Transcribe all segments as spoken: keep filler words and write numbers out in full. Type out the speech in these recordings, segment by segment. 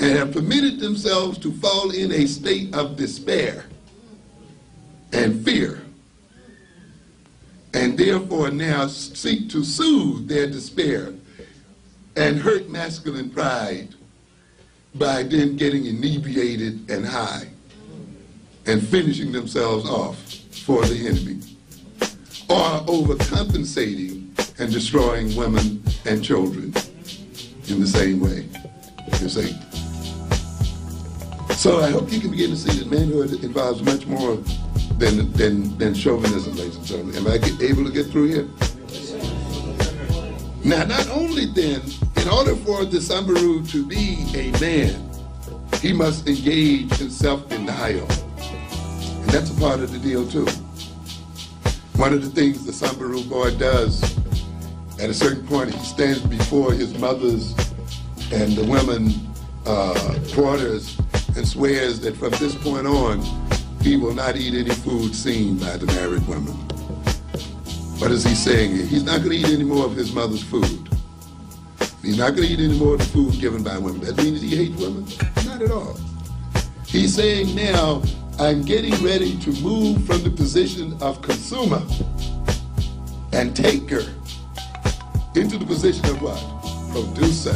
and have permitted themselves to fall in a state of despair and fear, and therefore now seek to soothe their despair and hurt masculine pride by then getting inebriated and high and finishing themselves off for the enemy, or overcompensating and destroying women and children in the same way, you see. So I hope you can begin to see that manhood involves much more than, than, than chauvinism, ladies and gentlemen. Am I get, able to get through here? Now, not only then, in order for the Samburu to be a man, he must engage in self-denial. And that's a part of the deal, too. One of the things the Samburu boy does, at a certain point, he stands before his mothers and the women uh, quarters and swears that from this point on, he will not eat any food seen by the married women. What is he saying here? He's not going to eat any more of his mother's food. He's not going to eat any more of the food given by women. That means he hates women? Not at all. He's saying now, I'm getting ready to move from the position of consumer and taker into the position of what? Producer.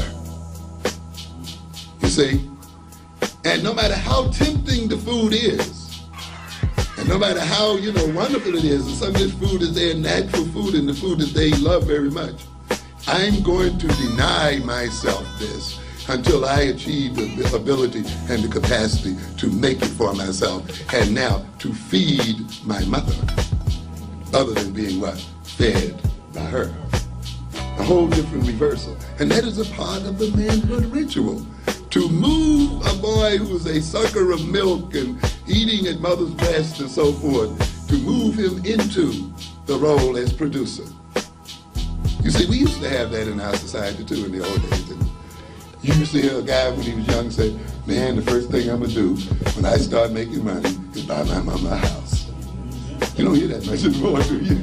You see? And no matter how tempting the food is, and no matter how, you know, wonderful it is, and some of this food is their natural food and the food that they love very much, I'm going to deny myself this until I achieve the ability and the capacity to make it for myself, and now to feed my mother, other than being what? Fed by her. A whole different reversal. And that is a part of the manhood ritual. To move a boy who's a sucker of milk and eating at mother's breast and so forth, to move him into the role as producer. You see, we used to have that in our society too in the old days. And you used to hear a guy when he was young say, man, the first thing I'm going to do when I start making money is buy my mama a house. You don't hear that much anymore, do you?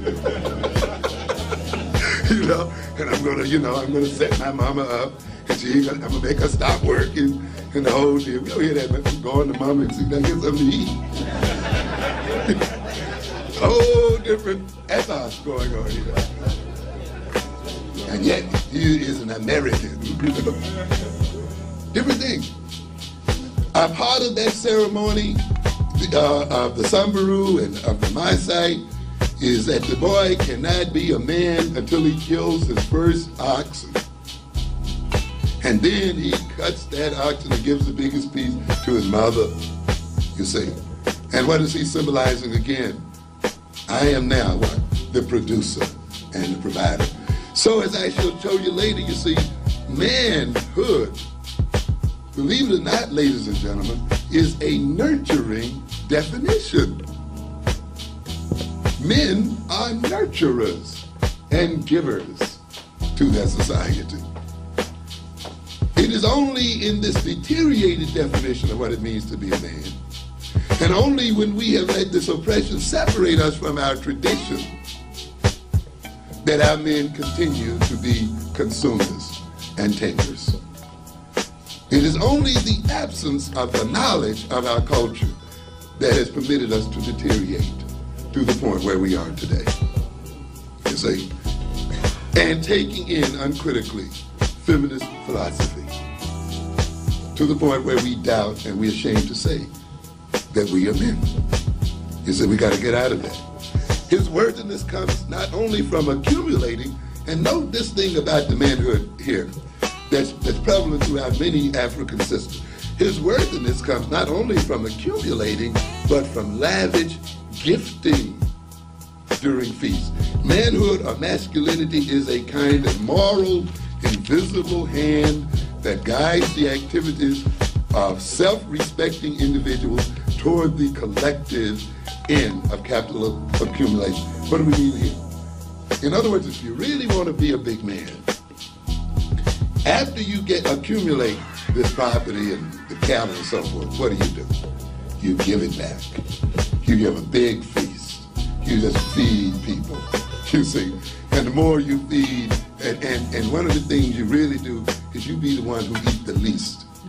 You know, and I'm going to, you know, I'm going to set my mama up. And she, I'm going to make her stop working and the whole deal. We don't hear that much. Going to mama and see if I get something to eat. A whole different ethos going on here. And yet, he is an American. Different thing. A part of that ceremony uh, of the Samburu and of the Maasai is that the boy cannot be a man until he kills his first ox. And then he cuts that ox and gives the biggest piece to his mother, you see. And what is he symbolizing again? I am now what? The producer and the provider. So as I shall show you later, you see, manhood, believe it or not, ladies and gentlemen, is a nurturing definition. Men are nurturers and givers to their society. It is only in this deteriorated definition of what it means to be a man, and only when we have let this oppression separate us from our tradition, that our men continue to be consumers and takers. It is only the absence of the knowledge of our culture that has permitted us to deteriorate to the point where we are today. You see? And taking in uncritically feminist philosophy to the point where we doubt and we're ashamed to say that we are men. You see, we got to get out of that. His worthiness comes not only from accumulating, and note this thing about the manhood here that's, that's prevalent throughout many African systems. His worthiness comes not only from accumulating, but from lavish gifting during feasts. Manhood or masculinity is a kind of moral, invisible hand that guides the activities of self-respecting individuals toward the collective end of capital accumulation. What do we mean here? In other words, if you really want to be a big man, after you get accumulate this property and the cattle and so forth, what do you do? You give it back. You give a big feast. You just feed people, you see. And the more you feed, and, and, and one of the things you really do is you be the one who eat the least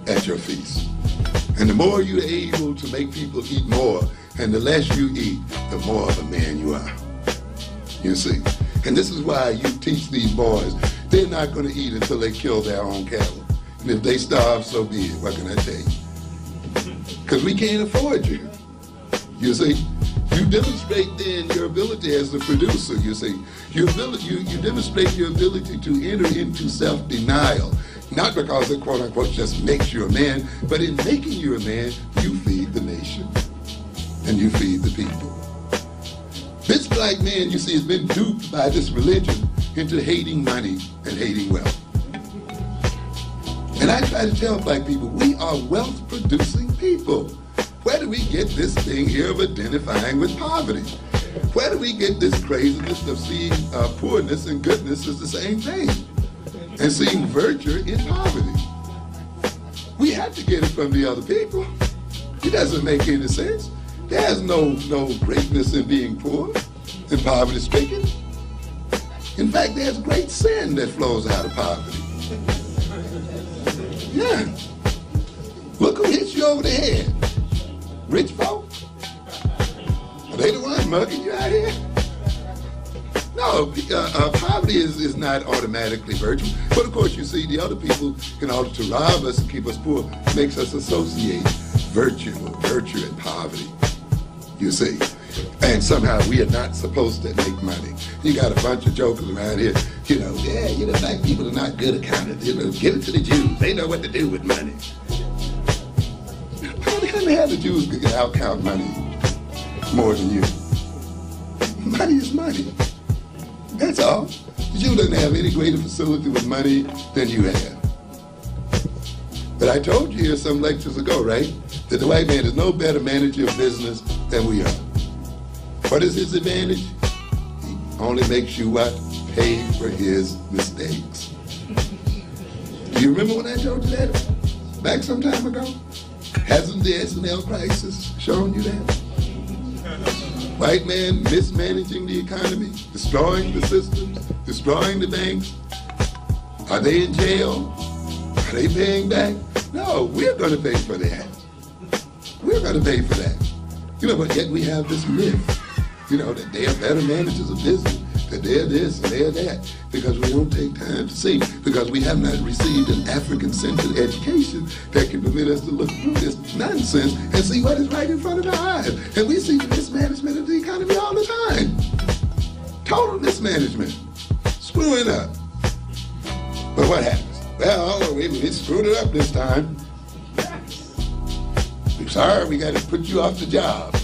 at your feast. And the more you're able to make people eat more, and the less you eat, the more of a man you are. You see? And this is why you teach these boys, they're not going to eat until they kill their own cattle. And if they starve, so be it. What can I tell you? Because we can't afford you. You see? You demonstrate then your ability as a producer, you see. Your ability, you, you demonstrate your ability to enter into self-denial. Not because it, quote unquote, just makes you a man, but in making you a man, you feed the nation and you feed the people. This black man, you see, has been duped by this religion into hating money and hating wealth. And I try to tell black people, we are wealth-producing people. Where do we get this thing here of identifying with poverty? Where do we get this craziness of seeing uh, poorness and goodness as the same thing? And seeing virtue in poverty? We have to get it from the other people. It doesn't make any sense. There's no, no greatness in being poor and poverty stricken. In fact, there's great sin that flows out of poverty. Yeah. Look who hits you over the head. Rich folk? Are they the ones mugging you out here? No, uh, uh, poverty is, is not automatically virtue. But of course, you see, the other people, in order to rob us and keep us poor, makes us associate virtue, virtue and poverty, you see. And somehow we are not supposed to make money. You got a bunch of jokers around here, you know, yeah, you know, black people are not good accountants. You know, give it to the Jews. They know what to do with money. How the hell the Jews can out-count money more than you? Money is money. That's all. The Jew doesn't have any greater facility with money than you have. But I told you here some lectures ago, right, that the white man is no better manager of business than we are. What is his advantage? He only makes you what? Pay for his mistakes. Do you remember when I told you that back some time ago? Hasn't the S and L crisis shown you that? White man mismanaging the economy, destroying the systems, destroying the banks. Are they in jail? Are they paying back? No, we're going to pay for that. We're going to pay for that. You know, but yet we have this myth, you know, that they are better managers of business, that they're this and they're that, because we don't take time to see, because we have not received an African-centered education that can permit us to look through this nonsense and see what is right in front of our eyes. And we see the mismanagement of the economy all the time. Total mismanagement. Screwing up. But what happens? Well, we, we screwed it up this time. We're sorry, we got to put you off the job.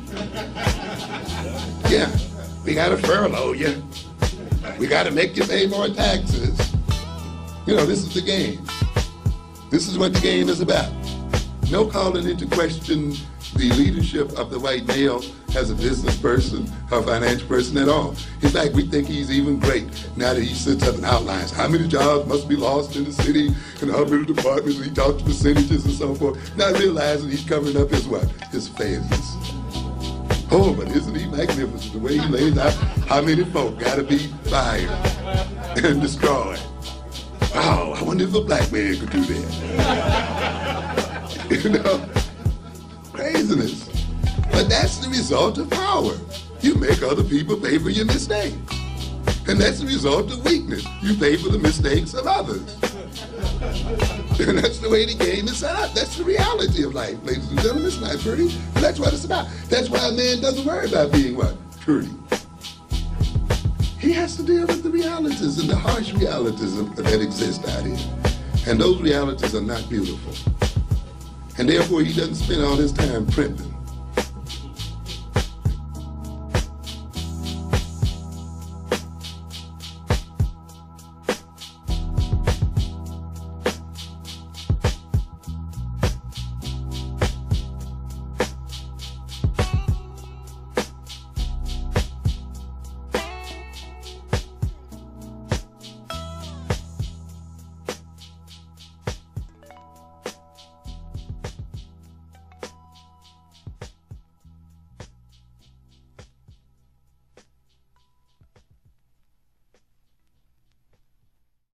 Yeah, we got to furlough you. We got to make you pay more taxes. You know, this is the game. This is what the game is about. No calling into question the leadership of the white male as a business person or financial person at all. In fact, we think he's even great now that he sits up and outlines how many jobs must be lost in the city and how many departments, and he talks percentages and so forth, not realizing he's covering up his what? His failures. Oh, but isn't he magnificent the way he lays out how many folk got to be fired and destroyed. Wow, I wonder if a black man could do that. You know? Craziness. But that's the result of power. You make other people pay for your mistakes. And that's the result of weakness. You pay for the mistakes of others. And that's the way the game is set up. That's the reality of life, ladies and gentlemen. It's not pretty, but that's what it's about. That's why a man doesn't worry about being what? Pretty. He has to deal with the realities and the harsh realities that exist out here. And those realities are not beautiful. And therefore, he doesn't spend all his time primping.